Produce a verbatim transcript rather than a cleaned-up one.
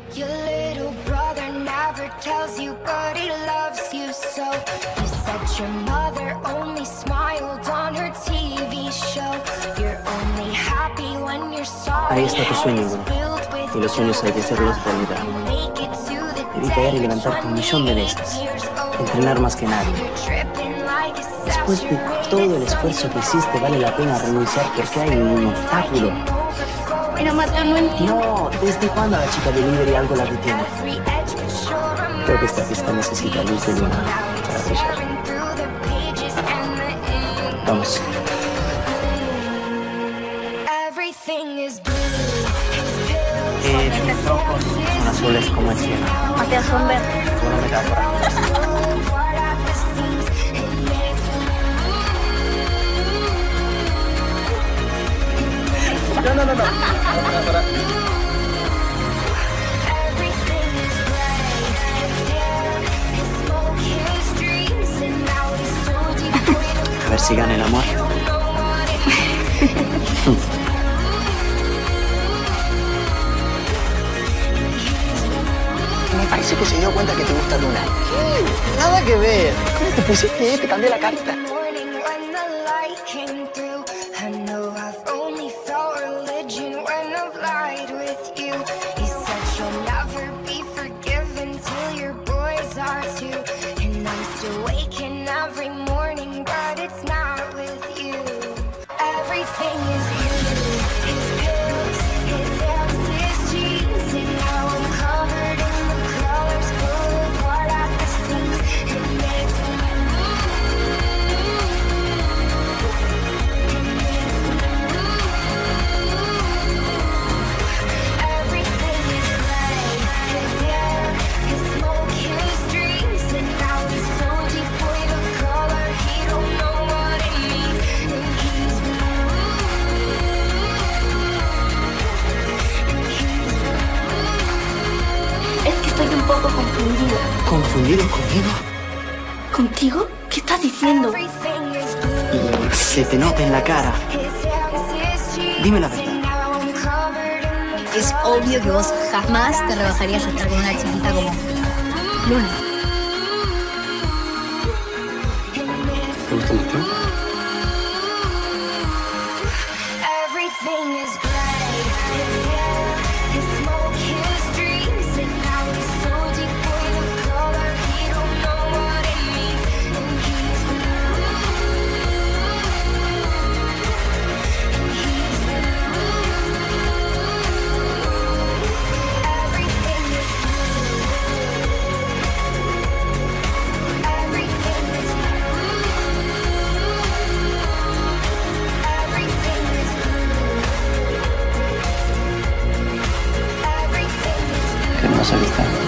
Your little brother never tells you, but he loves you so. You said your mother only smiled on her T V show. You're only happy when you're sorry. Ahí está tu sueño, bro. Y los sueños hay que hacerlos realidad. Debí caer y levantarte un millón de veces. Entrenar más que nadie. Después de todo el esfuerzo que hiciste, vale la pena renunciar porque hay un obstáculo. Pero Mateo, no entiendo. No, ¿desde cuándo la chica delivery algo la detiene? Creo que esta pista necesita luz de luna para brillar. Vamos. Eh, mis ojos son azules como el cielo. Mateo, son verdes. Una metáfora. No, no, no, no. Para, para. A ver si gana el amor. Me parece que se dio cuenta que te gusta Luna. ¿Qué? Nada que ver. ¿Cómo te pusiste? Te cambié la carta. Estoy un poco confundida. ¿Confundido conmigo? ¿Contigo? ¿Qué estás diciendo? Se te nota en la cara. Dime la verdad. Es obvio que vos jamás te rebajarías a estar con una chiquita como Luna. ¿Te gusta mucho? ¿Qué me vas a gritar?